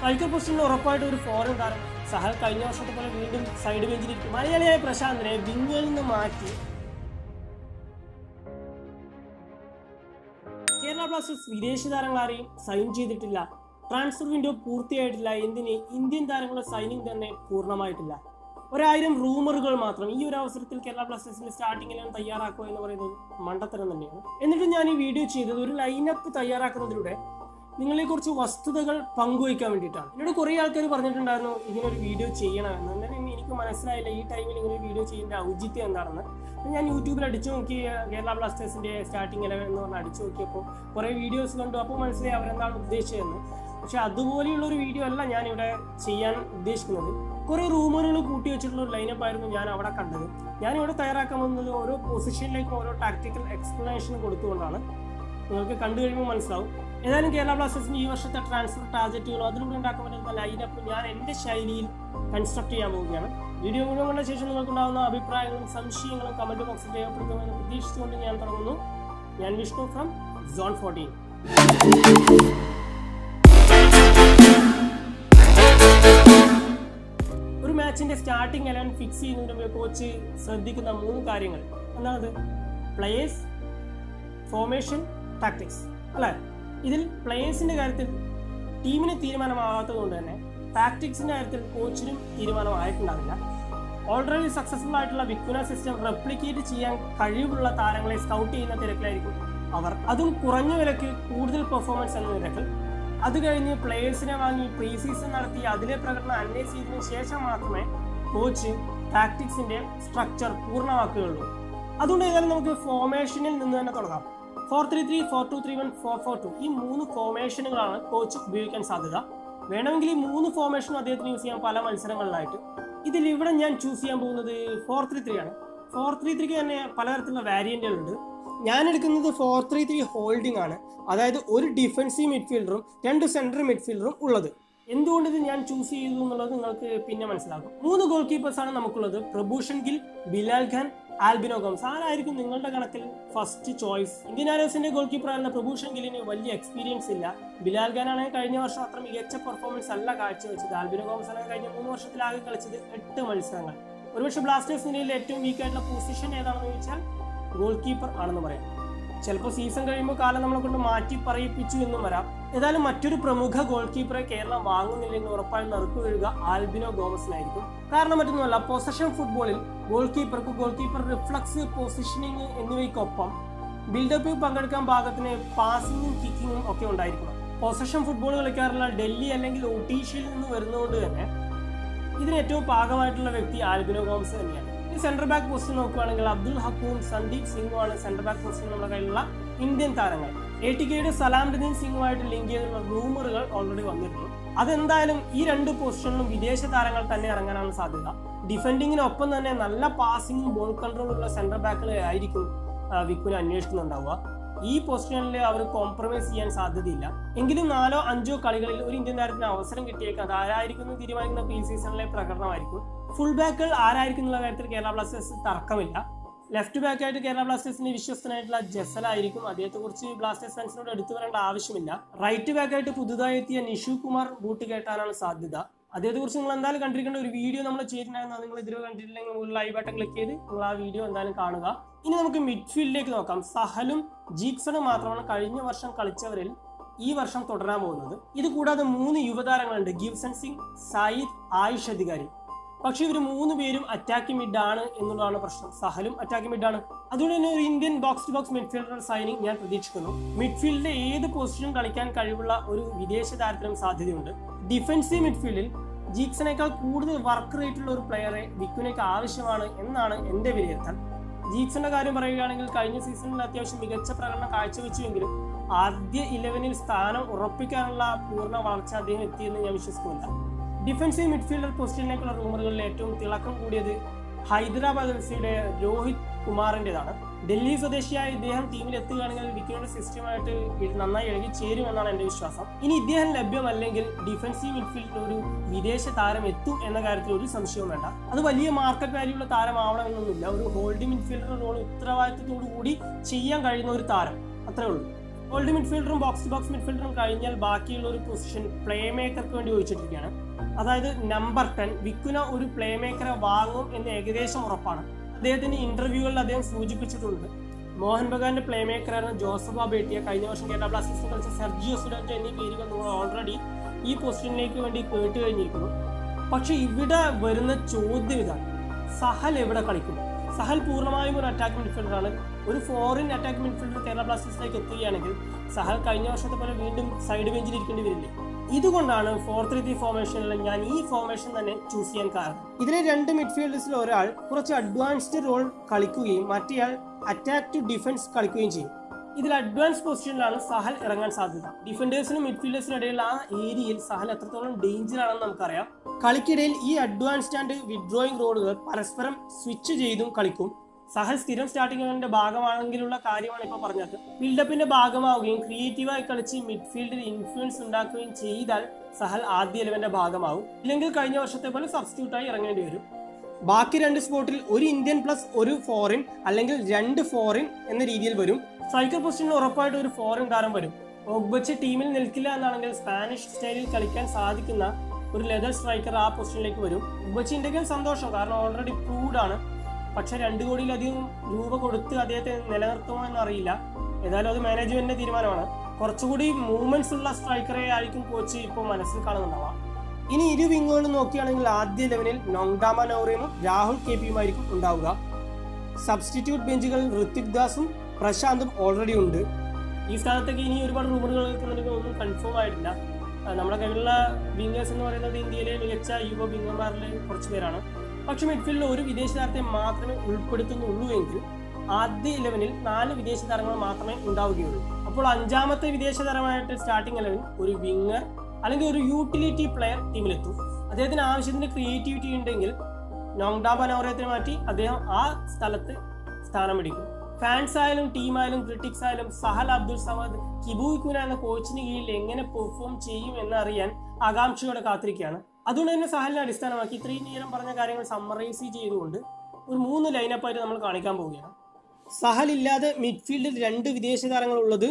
Striker പൊസിഷനിൽ ഉറപ്പായിട്ട് ഒരു ഫോറിൻ താരം സഹൽ കഴിഞ്ഞ വർഷത്തെ പോലെ വീണ്ടും സൈഡ് ബെഞ്ചിലിരിക്കും. മലയാളിയായ പ്രശാന്തിനെ വിങ്ങിൽ നിന്ന് മാറ്റി കേരള ബ്ലാസ്റ്റേഴ്സ് വിദേശ താരങ്ങളാരെയും സൈൻ ചെയ്തിട്ടില്ല. ട്രാൻസ്ഫർ വിൻഡോ പൂർത്തിയായിട്ടില്ല. എന്തിന് ഇന്ത്യൻ താരങ്ങളുടെ സൈനിങ് തന്നെ പൂർണ്ണമായിട്ടില്ല. 1000 റൂമറുകൾ മാത്രം. ഈ ഒരു അവസരത്തിൽ കേരള ബ്ലാസ്റ്റേഴ്സിന്റെ സ്റ്റാർട്ടിംഗ് ഇലവൻ തയ്യാറാക്കുക എന്ന് പറയുന്നത് മണ്ടത്തരം തന്നെയാണ്. എന്നിട്ട് ഞാൻ ഈ വീഡിയോ ചെയ്തത് ഒരു ലൈനപ്പ് തയ്യാറാക്കുന്നതിലൂടെ നിങ്ങളെ കുറിച്ച് വസ്തുതകൾ പങ്കുവയ്ക്കാൻ വേണ്ടിയിട്ടാണ്. എന്നോട് കുറേ ആൾക്കാർ പറഞ്ഞിട്ടുണ്ടായിരുന്നു ഇങ്ങനൊരു വീഡിയോ ചെയ്യണമെന്ന്. എന്നാലും എനിക്ക് മനസ്സിലായില്ല ഈ ടൈമിൽ ഇങ്ങനെ ഒരു വീഡിയോ ചെയ്യേണ്ട ഔചിത്യം എന്താണെന്ന്. ഞാൻ യൂട്യൂബിൽ അടിച്ചു നോക്കി കേരള ബ്ലാസ്റ്റേഴ്സിന്റെ സ്റ്റാർട്ടിംഗ് ഇലവൻ എന്ന് പറഞ്ഞ് അടിച്ചു നോക്കിയപ്പോൾ കുറേ വീഡിയോസ് കണ്ടു. അപ്പോൾ മനസ്സിലായി അവരെന്താണ് ഉദ്ദേശിച്ചതെന്ന്. പക്ഷെ അതുപോലെയുള്ളൊരു വീഡിയോ അല്ല ഞാനിവിടെ ചെയ്യാൻ ഉദ്ദേശിക്കുന്നത്. കുറേ റൂമറുകൾ കൂട്ടി വെച്ചിട്ടുള്ള ഒരു ലൈനപ്പ് ആയിരുന്നു ഞാൻ അവിടെ കണ്ടത്. ഞാനിവിടെ തയ്യാറാക്കാൻ വന്നത് ഓരോ പൊസിഷനിലേക്കും ഓരോ ടാക്ടിക്കൽ എക്സ്പ്ലനേഷൻ കൊടുത്തുകൊണ്ടാണ്. നിങ്ങൾക്ക് കണ്ടു കഴിയുമ്പോൾ മനസ്സിലാവും. ഏതായാലും കേരള ബ്ലാസ്റ്റേഴ്സിന് ഈ വർഷത്തെ ട്രാൻസ്ഫർ ടാർഗറ്റുകളും അതിലൂടെ ഉണ്ടാക്കാൻ പറ്റുന്ന ലൈനപ്പ് ഞാൻ എൻ്റെ ശൈലിയിൽ കൺസ്ട്രക്ട് ചെയ്യാൻ പോവുകയാണ്. വീഡിയോ മുഴുവൻ കണ്ട ശേഷം നിങ്ങൾക്കുണ്ടാകുന്ന അഭിപ്രായങ്ങളും സംശയങ്ങളും കമന്റ് ബോക്സിൽ രേഖപ്പെടുത്തുമെന്ന് പ്രതീക്ഷിച്ചുകൊണ്ട് ഞാൻ തുടങ്ങുന്നു. ഞാൻ വിഷ്ണു ഫ്രം സോൺ 14. ഒരു മാച്ചിന്റെ സ്റ്റാർട്ടിംഗ് ഇലവൻ ഫിക്സ് ചെയ്യുന്നതിന് മുമ്പ് കോച്ച് ശ്രദ്ധിക്കുന്ന 3 കാര്യങ്ങൾ എന്താണത്? പ്ലേയേഴ്സ്, ഫോർമേഷൻ, ടാക്ടിക്സ് അല്ലേ? ഇതിൽ പ്ലേയേഴ്സിന്റെ കാര്യത്തിൽ ടീമിന് തീരുമാനമാകാത്തത് കൊണ്ട് തന്നെ ടാക്ടിക്സിന്റെ കാര്യത്തിൽ കോച്ചിനും തീരുമാനമായിട്ടുണ്ടാവില്ല. ഓൾറെഡി സക്സസ്ഫുൾ ആയിട്ടുള്ള വിക്വന സിസ്റ്റം റെപ്ലിക്കേറ്റ് ചെയ്യാൻ കഴിവുള്ള താരങ്ങളെ സ്കൗട്ട് ചെയ്യുന്ന തിരക്കിലായിരിക്കും അവർ. അതും കുറഞ്ഞ വിലക്ക് കൂടുതൽ പെർഫോമൻസ് എന്ന നിരക്കിൽ. അത് കഴിഞ്ഞ് പ്ലേയേഴ്സിനെ വാങ്ങി പ്രീ സീസൺ നടത്തി അതിലെ പ്രകടനം അനലൈസ് ചെയ്തതിനു ശേഷം മാത്രമേ കോച്ച് ടാക്ടിക്സിന്റെ സ്ട്രക്ചർ പൂർണ്ണമാക്കുകയുള്ളൂ. അതുകൊണ്ട് ഏതായാലും നമുക്ക് ഫോർമേഷനിൽ നിന്ന് തന്നെ തുടങ്ങാം. 4-3-3, 4-2-3-1, 4-4-2 ഈ 3 ഫോർമേഷനുകളാണ് കോച്ച് ഉപയോഗിക്കാൻ സാധ്യത. വേണമെങ്കിൽ ഈ 3 ഫോർമേഷനും അദ്ദേഹത്തിന് യൂസ് ചെയ്യാൻ പല മത്സരങ്ങളിലായിട്ട്. ഇവിടെ ഞാൻ ചൂസ് ചെയ്യാൻ പോകുന്നത് 4-3-3 ആണ്. 4-3-3 തന്നെ പലതരത്തിലുള്ള വേരിയന്റുകളുണ്ട്. ഞാൻ എടുക്കുന്നത് 4-3-3 ഹോൾഡിംഗ് ആണ്. അതായത് ഒരു ഡിഫൻസീവ് മിഡ്ഫീൽഡറും 2 സെൻട്രൽ മിഡ്ഫീൽഡറും ഉള്ളത്. എന്തുകൊണ്ട് ഇത് ഞാൻ ചൂസ് ചെയ്തു എന്നുള്ളത് നിങ്ങൾക്ക് പിന്നെ മനസ്സിലാകും. 3 ഗോൾ കീപ്പേഴ്സ് ആണ് നമുക്കുള്ളത്. പ്രഭൂഷൺ ഗിൽ, ബിലാൽ ഖാൻ, ആൽബിനോ ഗോമസ്. ആരായിരിക്കും നിങ്ങളുടെ കണക്കിൽ ഫസ്റ്റ് ചോയ്സ്? ഇന്ത്യൻ ആരോസിന്റെ ഗോൾ കീപ്പർ ആയിരുന്ന പ്രഭൂഷൺ ഗില്ലിന് വലിയ എക്സ്പീരിയൻസ് ഇല്ല. ബിലാൽ ഖാൻ ആണെങ്കിൽ കഴിഞ്ഞ വർഷം അത്ര മികച്ച പെർഫോമൻസ് അല്ല കാഴ്ചവെച്ചത്. ആൽബിനോ ഗോമസ് ആണെങ്കിൽ കഴിഞ്ഞ 3 വർഷത്തിലാകെ കളിച്ചത് 8 മത്സരങ്ങൾ. ഒരുപക്ഷെ ബ്ലാസ്റ്റേഴ്സ് നിലയിൽ ഏറ്റവും വീക്ക് ആയിട്ടുള്ള പൊസിഷൻ ഏതാണെന്ന് ചോദിച്ചാൽ ഗോൾ കീപ്പർ ആണെന്ന് പറയാം. ചിലപ്പോൾ സീസൺ കഴിയുമ്പോൾ കാലം നമ്മളെ കൊണ്ട് മാറ്റി പറയിപ്പിച്ചു എന്നും വരാം. ഏതായാലും മറ്റൊരു പ്രമുഖ ഗോൾ കീപ്പറെ കേരളം വാങ്ങുന്നില്ലെങ്കിൽ ഉറപ്പായും നറുക്ക് വീഴുക ആൽബിനോ ഗോമസിനായിരിക്കും. കാരണം മറ്റൊന്നുമല്ല, പൊസഷൻ ഫുട്ബോളിൽ ഗോൾ കീപ്പർ റിഫ്ലക്സ്, പൊസിഷനിങ് എന്നിവയ്ക്കൊപ്പം ബിൽഡപ്പിൽ പങ്കെടുക്കാൻ പാകത്തിന് പാസിങ്ങും കിക്കിങ്ങും ഒക്കെ ഉണ്ടായിരിക്കണം. പൊസഷൻ ഫുട്ബോൾ കളിക്കാറുള്ള ഡൽഹി അല്ലെങ്കിൽ ഒഡീഷയിൽ നിന്ന് വരുന്നതുകൊണ്ട് തന്നെ ഇതിന് ഏറ്റവും പാകമായിട്ടുള്ള വ്യക്തി ആൽബിനോ ഗോമസ് തന്നെയാണ്. ഈ സെന്റർ ബാക്ക് പൊസിഷൻ നോക്കുകയാണെങ്കിൽ അബ്ദുൽ ഹക്കൂം, സന്ദീപ് സിംഗുമാണ് സെന്റർ ബാക്ക് പൊസിഷൻ നമ്മുടെ കയ്യിലുള്ള ഇന്ത്യൻ താരങ്ങൾ. ATKയുടെ സലാംഡീൻ സിംഗുമായിട്ട് ലിങ്ക് ചെയ്തിട്ടുള്ള റൂമറുകൾ ഓൾറെഡി വന്നിരുന്നു. അതെന്തായാലും ഈ 2 പൊസിഷനിലും വിദേശ താരങ്ങൾ തന്നെ ഇറങ്ങാനാണ് സാധ്യത. ഡിഫെൻഡിങ്ങിനൊപ്പം തന്നെ നല്ല പാസിങ്ങും ബോൾ കൺട്രോളുള്ള സെന്റർ ബാക്കുകളെ ആയിരിക്കും വിക്കുനെ അന്വേഷിക്കുന്നുണ്ടാവുക. ഈ പൊസിഷനിൽ അവർ കോംപ്രമൈസ് ചെയ്യാൻ സാധ്യതയില്ല. എങ്കിലും 4-5 കളികളിൽ ഒരു ഇന്ത്യൻ താരത്തിന് അവസരം കിട്ടിയേക്കാം. അത് ആരായിരിക്കും തീരുമാനിക്കുന്ന പ്രീ സീസണിലെ പ്രകടനമായിരിക്കും. ഫുൾ ബാക്കുകൾ ആരായിരിക്കും എന്നുള്ള കാര്യത്തിൽ കേരള ബ്ലാസ്റ്റേഴ്സ് തർക്കമില്ല. ലെഫ്റ്റ് ബാക്കായിട്ട് കേരള ബ്ലാസ്റ്റേഴ്സിന്റെ വിശ്വസ്തനായിട്ടുള്ള ജസൽ ആയിരിക്കും. അദ്ദേഹത്തെക്കുറിച്ച് ബ്ലാസ്റ്റേഴ്സ് ഫാൻസിനോട് എടുത്തു വരേണ്ട ആവശ്യമില്ല. റൈറ്റ് ബാക്കായിട്ട് പുതുതായി എത്തിയ നിഷു കുമാർ ബൂട്ട് കേട്ടാനാണ് സാധ്യത. അദ്ദേഹത്തെക്കുറിച്ച് നിങ്ങൾ എന്തായാലും കണ്ടിരിക്കേണ്ട ഒരു വീഡിയോ നമ്മൾ ചെയ്തിട്ടുണ്ടായിരുന്നു. നിങ്ങൾ ഇതിൽ കണ്ടിട്ടില്ലെങ്കിൽ നിങ്ങൾ ലൈവ് ബട്ടൺ ക്ലിക്ക് ചെയ്ത് നിങ്ങൾ ആ വീഡിയോ എന്തായാലും കാണുക. ഇനി നമുക്ക് മിഡ്ഫീൽഡിലേക്ക് നോക്കാം. സഹലും ജീക്സണും മാത്രമാണ് കഴിഞ്ഞ വർഷം കളിച്ചവരിൽ ഈ വർഷം തുടരാൻ പോകുന്നത്. ഇത് കൂടാതെ 3 യുവതാരങ്ങളുണ്ട്, ഗിബ്സൺ സിംഗ്, സായിദ്, ആയുഷ് അധികാരി. പക്ഷെ ഇവർ 3 പേരും അറ്റാക്കിംഗ് മിഡ് ആണ് എന്നുള്ളതാണ് പ്രശ്നം. സഹലും അറ്റാക്കിംഗ് മിഡ് ആണ്. അതുകൊണ്ട് തന്നെ ഒരു Indian box to box midfielder signing ഞാൻ പ്രതീക്ഷിക്കുന്നു. മിഡ്ഫീൽഡിലെ ഏത് പൊസിഷനും കളിക്കാൻ കഴിവുള്ള ഒരു വിദേശ താരത്തിനും സാധ്യതയുണ്ട്. ഡിഫൻസീവ് മിഡ്ഫീൽഡിൽ ജീക്സനേക്കാൾ കൂടുതൽ വർക്ക് റേറ്റ് ഉള്ള ഒരു പ്ലെയറെ വിക്കുനേക്ക് ആവശ്യമാണ് എന്നാണ് എൻ്റെ വിലയിരുത്തൽ. ജീക്സന്റെ കാര്യം പറയുകയാണെങ്കിൽ കഴിഞ്ഞ സീസണിൽ അത്യാവശ്യം മികച്ച പ്രകടനം കാഴ്ചവെച്ചുവെങ്കിലും ആദ്യ 11-ൽ സ്ഥാനം ഉറപ്പിക്കാനുള്ള പൂർണ്ണ വളർച്ച അദ്ദേഹം എത്തിയെന്ന് ഞാൻ വിശ്വസിക്കുന്നില്ല. ഡിഫൻസീവ് മിഡ്ഫീൽഡർ പൊസിഷനിലേക്കുള്ള റൂമറുകളിൽ ഏറ്റവും തിളക്കം കൂടിയത് ഹൈദരാബാദ് എഫ്സിയുടെ രോഹിത് കുമാറിൻ്റെതാണ്. ഡൽഹി സ്വദേശിയായ ഇദ്ദേഹം ടീമിൽ എത്തുകയാണെങ്കിൽ വിക്കറ്റിന്റെ സിസ്റ്റമായിട്ട് നന്നായി ഇഴകി ചേരുമെന്നാണ് എൻ്റെ വിശ്വാസം. ഇനി ഇദ്ദേഹം ലഭ്യമല്ലെങ്കിൽ ഡിഫൻസീവ് മിഡ്ഫീൽഡിൽ ഒരു വിദേശ താരം എത്തും എന്ന കാര്യത്തിൽ ഒരു സംശയവും വേണ്ട. അത് വലിയ മാർക്കറ്റ് വാല്യൂ ഉള്ള താരമാവണമെന്നൊന്നുമില്ല. ഒരു ഹോൾഡിംഗ് മിഡ്ഫീൽഡർ റോൾ ഉത്തരവാദിത്തത്തോടു കൂടി ചെയ്യാൻ കഴിയുന്ന ഒരു താരം, അത്രേ ഉള്ളൂ. ഹോൾഡ് മിഡ്ഫീൽഡറും ബോക്സ് ടു ബോക്സ് മിഡ്ഫീൽഡറും കഴിഞ്ഞാൽ ബാക്കിയുള്ള ഒരു പൊസിഷൻ പ്ലേ മേക്കർക്ക് വേണ്ടി ചോദിച്ചിട്ടിരിക്കുകയാണ്. അതായത് നമ്പർ 10 വിക്കുന ഒരു പ്ലേ മേക്കറെ വാങ്ങും എന്ന് ഏകദേശം ഉറപ്പാണ്. അദ്ദേഹത്തിന്റെ ഇന്റർവ്യൂകളിൽ അദ്ദേഹം സൂചിപ്പിച്ചിട്ടുണ്ട്. മോഹൻ ബഗാന്റെ പ്ലേ മേക്കറായിരുന്ന ജോസഫ് ബേട്ടിയ, കഴിഞ്ഞ വർഷം കേരള ബ്ലാസ്റ്റേഴ്സിൽ കളിച്ച സെർജിയോ സുഡാൻറ്റോ എന്നീ പേരുകൾ നമ്മൾ ഓൾറെഡി ഈ പൊസിഷനിലേക്ക് വേണ്ടി കേട്ട് കഴിഞ്ഞിരിക്കുന്നു. പക്ഷെ ഇവിടെ വരുന്ന ചോദ്യം ഇതാണ്, സഹൽ എവിടെ കളിക്കും? സഹൽ പൂർണ്ണമായും ഒരു അറ്റാക്ക് മിഡ്ഫീൽഡറാണ്. ഒരു ഫോറിൻ അറ്റാക്ക് മിഡ്ഫീൽഡർ കേരള ബ്ലാസ്റ്റേഴ്സിലേക്ക് എത്തുകയാണെങ്കിൽ സഹൽ കഴിഞ്ഞ വർഷത്തെ പോലെ വീണ്ടും സൈഡ് ബെഞ്ചിൽ ഇരിക്കേണ്ടി വരില്ലേ? ഇതുകൊണ്ടാണ് 4-3-3 ഫോർമേഷനിൽ ഞാൻ ഈ ഫോർമേഷൻ തന്നെ ചൂസ് ചെയ്യാൻ കാരണം. ഇതിലെ 2 മിഡ്ഫീൽഡേഴ്സിൽ ഒരാൾ കുറച്ച് അഡ്വാൻസ്ഡ് റോൾ കളിക്കുകയും മറ്റേയാൾ അറ്റാക്ക് ടു ഡിഫൻസ് കളിക്കുകയും ചെയ്യും. ഇതിൽ അഡ്വാൻസ് പൊസിഷനിലാണ് സഹൽ ഇറങ്ങാൻ സാധ്യത. ഡിഫൻഡേഴ്സിനും മിഡ്ഫീൽഡേഴ്സിനും ഇടയിലുള്ള ആ ഏരിയയിൽ സഹൽ എത്രത്തോളം ഡേഞ്ചർ ആണെന്ന് നമുക്കറിയാം. കളിക്കിടയിൽ ഈ അഡ്വാൻസ്ഡ് ആൻഡ് വിഡ്രോയിങ് റോളുകൾ പരസ്പരം സ്വിച്ച് ചെയ്തും കളിക്കും. സഹൽ സ്ഥിരം സ്റ്റാർട്ടിംഗ് ഇലവന്റെ ഭാഗമാണെങ്കിലുള്ള കാര്യമാണ് ഇപ്പോൾ പറഞ്ഞത്. ബിൽഡപ്പിന്റെ ഭാഗമാവുകയും ക്രിയേറ്റീവായി കളിച്ച് മിഡ്ഫീൽഡിൽ ഇൻഫ്ലുവൻസ് ഉണ്ടാക്കുകയും ചെയ്താൽ സഹൽ ആദ്യ ഇലവന്റെ ഭാഗമാവും. ഇല്ലെങ്കിൽ കഴിഞ്ഞ വർഷത്തെ പോലെ സബ്സ്റ്റിറ്റ്യൂട്ടായി ഇറങ്ങേണ്ടി വരും. ബാക്കി 2 സ്പോട്ടിൽ ഒരു ഇന്ത്യൻ പ്ലസ് ഒരു ഫോറിൻ അല്ലെങ്കിൽ 2 ഫോറിൻ എന്ന രീതിയിൽ വരും. സ്ട്രൈക്കർ പൊസിഷനിൽ ഉറപ്പായിട്ട് ഒരു ഫോറിൻ താരം വരും. ഒഗ്ബച്ച് ടീമിൽ നിൽക്കില്ല എന്നാണെങ്കിൽ സ്പാനിഷ് സ്റ്റൈലിൽ കളിക്കാൻ സാധിക്കുന്ന ഒരു ലെതർ സ്ട്രൈക്കർ ആ പൊസിഷനിലേക്ക് വരും. ഒഗ്ബച്ച് ഉണ്ടെങ്കിൽ സന്തോഷം, കാരണം ഓൾറെഡി പ്രൂവ്ഡ് ആണ്. പക്ഷെ 2 കോടിയിലധികം രൂപ കൊടുത്ത് അദ്ദേഹത്തെ നിലനിർത്തുമോ എന്നറിയില്ല. ഏതായാലും അത് മാനേജ്മെന്റിന്റെ തീരുമാനമാണ്. കുറച്ചുകൂടി മൂവ്മെന്റ്സ് ഉള്ള സ്ട്രൈക്കറെ ആയിരിക്കും കോച്ച് ഇപ്പോൾ മനസ്സിൽ കാണുന്നുണ്ടാവാം. ഇനി ഇരു വിങ്ങുകളും നോക്കുകയാണെങ്കിൽ ആദ്യ ലെവലിൽ നോങ്ഡാമ നൗറിയും രാഹുൽ KPയുമായിരിക്കും ഉണ്ടാവുക. സബ്സ്റ്റിറ്റ്യൂട്ട് ബെഞ്ചുകളിൽ ഋത്വിക് ദാസും പ്രശാന്തും ഓൾറെഡി ഉണ്ട്. ഈ സ്ഥാനത്തേക്ക് ഇനി ഒരുപാട് റൂമറുകൾ കേൾക്കുന്നുണ്ടെങ്കിൽ ഒന്നും കൺഫേം ആയിട്ടില്ല. നമ്മുടെ കയ്യിലുള്ള വിങ്ങേഴ്സ് എന്ന് പറയുന്നത് ഇന്ത്യയിലെ മികച്ച യുവ വിങ്ങർമാരിൽ കുറച്ച് പേരാണ്. പക്ഷെ മിഡ്ഫീൽഡിൽ ഒരു വിദേശ താരത്തെ മാത്രമേ ഉൾപ്പെടുത്തുന്നുള്ളൂ എങ്കിൽ ആദ്യ 11-ൽ 4 വിദേശ താരങ്ങൾ മാത്രമേ ഉണ്ടാവുകയുള്ളൂ. അപ്പോൾ 5ാമത്തെ വിദേശ താരമായിട്ട് സ്റ്റാർട്ടിംഗ് 11 ഒരു വിങ്ങർ അല്ലെങ്കിൽ ഒരു യൂട്ടിലിറ്റി പ്ലെയർ ടീമിലെത്തും. അദ്ദേഹത്തിന് ആവശ്യത്തിന് ക്രിയേറ്റിവിറ്റി ഉണ്ടെങ്കിൽ നോങ്ഡാമ നൗറിയത്തെ മാറ്റി അദ്ദേഹം ആ സ്ഥലത്ത് സ്ഥാനം പിടിക്കും. ഫാൻസ് ആയാലും ടീമായാലും ക്രിറ്റിക്സ് ആയാലും സഹൽ അബ്ദുൾ സമദ് കിബു വിക്കുന എന്ന കോച്ചിന് കീഴിൽ എങ്ങനെ പെർഫോം ചെയ്യും എന്നറിയാൻ ആകാംക്ഷയോടെ കാത്തിരിക്കുകയാണ്. അതുകൊണ്ട് തന്നെ സഹലിനെ അടിസ്ഥാനമാക്കി ഇത്രയും നേരം പറഞ്ഞ കാര്യങ്ങൾ സമ്മറൈസ് ചെയ്തുകൊണ്ട് ഒരു 3 ലൈനപ്പായിട്ട് നമ്മൾ കാണിക്കാൻ പോവുകയാണ്. സഹൽ ഇല്ലാതെ മിഡ്ഫീൽഡിൽ 2 വിദേശ താരങ്ങൾ ഉള്ളത്,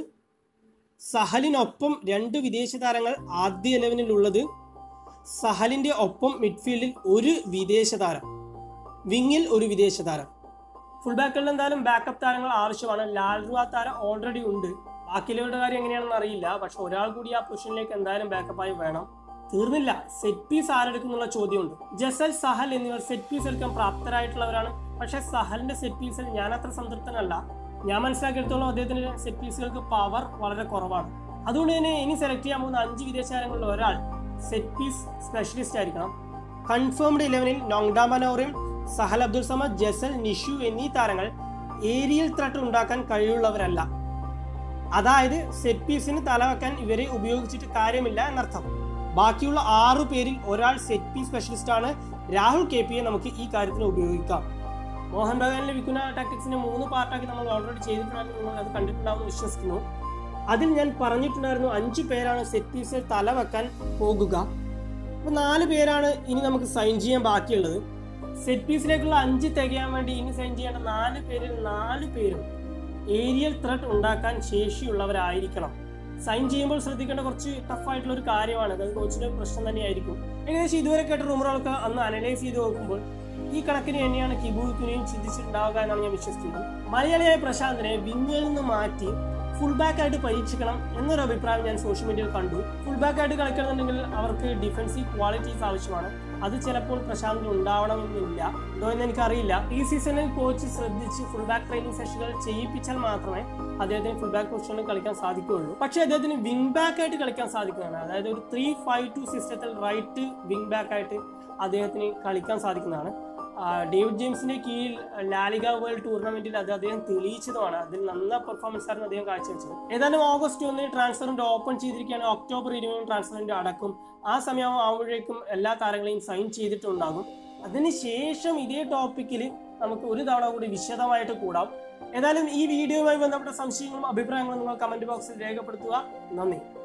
സഹലിനൊപ്പം 2 വിദേശ താരങ്ങൾ ആദ്യ 11-ൽ ഉള്ളത്, സഹലിന്റെ ഒപ്പം മിഡ്ഫീൽഡിൽ ഒരു വിദേശ താരം, വിങ്ങിൽ ഒരു വിദേശ താരം. ഫുൾ ബാക്കുകളിൽ എന്തായാലും ബാക്കപ്പ് താരങ്ങൾ ആവശ്യമാണ്. ലാൽറുവ താരം ഓൾറെഡി ഉണ്ട്. ബാക്കിയുള്ളവരുടെ കാര്യം എങ്ങനെയാണെന്ന് അറിയില്ല. പക്ഷെ ഒരാൾ കൂടി ആ പൊസിഷനിലേക്ക് എന്തായാലും ബാക്കപ്പായി വേണം. തീർന്നില്ല, സെറ്റ് പീസ് ആരെടുക്കുന്നുള്ള ചോദ്യമുണ്ട്. ജസൽ, സഹൽ എന്നിവർ സെറ്റ് പീസ് എടുക്കാൻ പ്രാപ്തരായിട്ടുള്ളവരാണ്. പക്ഷെ സഹലിന്റെ സെറ്റ് പീസിൽ ഞാൻ അത്ര സംതൃപ്തനല്ല. ഞാൻ മനസ്സിലാക്കിയെടുത്തോളം അദ്ദേഹത്തിന്റെ സെറ്റ് പീസുകൾക്ക് പവർ വളരെ കുറവാണ്. അതുകൊണ്ട് തന്നെ ഇനി സെലക്ട് ചെയ്യാൻ പോകുന്ന 5 വിദേശ താരങ്ങളിൽ ഒരാൾ സെറ്റ് പീസ് സ്പെഷ്യലിസ്റ്റ് ആയിരിക്കണം. കൺഫേംഡ് 11-ൽ നോങ്ഡാമ നൗറിയും സഹൽ അബ്ദുൾ സമദ്, ജസൽ, നിഷു എന്നീ താരങ്ങൾ ഏരിയൽ ത്രെട്ട് ഉണ്ടാക്കാൻ കഴിവുള്ളവരല്ല. അതായത് സെറ്റ് പീസിന് തലവെക്കാൻ ഇവരെ ഉപയോഗിച്ചിട്ട് കാര്യമില്ല എന്നർത്ഥം. ബാക്കിയുള്ള 6 പേരിൽ ഒരാൾ സെറ്റ് പീസ് സ്പെഷ്യലിസ്റ്റ് ആണ്. രാഹുൽ KPയെ നമുക്ക് ഈ കാര്യത്തിന് ഉപയോഗിക്കാം. മോഹൻ ബഗാനിലെ വിക്കുന ടാക്ടിക്സിനെ 3 പാർട്ടാക്കി നമ്മൾ ഓൾറെഡി ചെയ്തിട്ടുണ്ടായിരുന്നു. നിങ്ങൾ അത് കണ്ടിട്ടുണ്ടാവുമെന്ന് വിശ്വസിക്കുന്നു. അതിൽ ഞാൻ പറഞ്ഞിട്ടുണ്ടായിരുന്നു 5 പേരാണ് സെറ്റ് പീസിൽ തലവെക്കാൻ പോകുക. അപ്പോൾ 4 പേരാണ് ഇനി നമുക്ക് സൈൻ ചെയ്യാൻ ബാക്കിയുള്ളത്. സെറ്റ് പീസിലേക്കുള്ള 5 തികയാൻ വേണ്ടി ഇനി സൈൻ ചെയ്യേണ്ട 4 പേരിൽ 4 പേരും ഏരിയൽ ത്രെട്ട് ഉണ്ടാക്കാൻ ശേഷിയുള്ളവരായിരിക്കണം. സൈൻ ചെയ്യുമ്പോൾ ശ്രദ്ധിക്കേണ്ട കുറച്ച് ടഫായിട്ടുള്ള ഒരു കാര്യമാണ്. അത് കോച്ചിന്റെ പ്രശ്നം തന്നെയായിരിക്കും. ഏകദേശം ഇതുവരെ കേട്ട റൂമറുകളൊക്കെ അന്ന് അനലൈസ് ചെയ്ത് നോക്കുമ്പോൾ ഈ കണക്കിന് തന്നെയാണ് കിബു വിക്കുനയും ചിന്തിച്ചിട്ടുണ്ടാവുക എന്നാണ് ഞാൻ വിശ്വസിക്കുന്നത്. മലയാളിയായ പ്രശാന്തിനെ വിങ്ങിൽ നിന്ന് മാറ്റി ഫുൾ ബാക്ക് ആയിട്ട് പരീക്ഷിക്കണം എന്നൊരു അഭിപ്രായം ഞാൻ സോഷ്യൽ മീഡിയയിൽ കണ്ടു. ഫുൾ ബാക്ക് ആയിട്ട് കളിക്കണമെന്നുണ്ടെങ്കിൽ അവർക്ക് ഡിഫൻസീവ് ക്വാളിറ്റീസ് ആവശ്യമാണ്. അത് ചിലപ്പോൾ പ്രശാന്തിന് ഉണ്ടാവണമെന്നില്ല, എന്തോ എന്ന് എനിക്കറിയില്ല. ഈ സീസണിൽ കോച്ച് ശ്രദ്ധിച്ച് ഫുൾ ബാക്ക് ട്രെയിനിങ് സെഷനുകൾ ചെയ്യിപ്പിച്ചാൽ മാത്രമേ അദ്ദേഹത്തിന് ഫുൾ ബാക്ക് പൊസിഷനിൽ കളിക്കാൻ സാധിക്കുകയുള്ളൂ. പക്ഷേ അദ്ദേഹത്തിന് വിങ് ബാക്ക് ആയിട്ട് കളിക്കാൻ സാധിക്കുന്നതാണ്. അതായത് ഒരു 3-5-2 സിസ്റ്റത്തിൽ റൈറ്റ് വിങ് ബാക്ക് ആയിട്ട് അദ്ദേഹത്തിന് കളിക്കാൻ സാധിക്കുന്നതാണ്. ഡേവിഡ് ജെയിംസിന്റെ കീഴിൽ ലാലിഗ വേൾഡ് ടൂർണമെന്റിൽ അത് അദ്ദേഹം തെളിയിച്ചതുമാണ്. അതിൽ നല്ല പെർഫോമൻസ് ആയിരുന്നു അദ്ദേഹം കാഴ്ചവെച്ചത്. ഏതായാലും ഓഗസ്റ്റ് 1 ട്രാൻസ്ഫറിന്റെ ഓപ്പൺ ചെയ്തിരിക്കുകയാണ്. ഒക്ടോബർ 20 ട്രാൻസ്ഫറിന്റെ അടക്കും. ആ സമയം ആവുമ്പോഴേക്കും എല്ലാ താരങ്ങളെയും സൈൻ ചെയ്തിട്ടുണ്ടാകും. അതിനുശേഷം ഇതേ ടോപ്പിക്കിൽ നമുക്ക് ഒരു തവണ കൂടി വിശദമായിട്ട് കൂടാം. ഏതായാലും ഈ വീഡിയോയുമായി ബന്ധപ്പെട്ട സംശയങ്ങളും അഭിപ്രായങ്ങളും നിങ്ങൾ കമന്റ് ബോക്സിൽ രേഖപ്പെടുത്തുക. നന്ദി.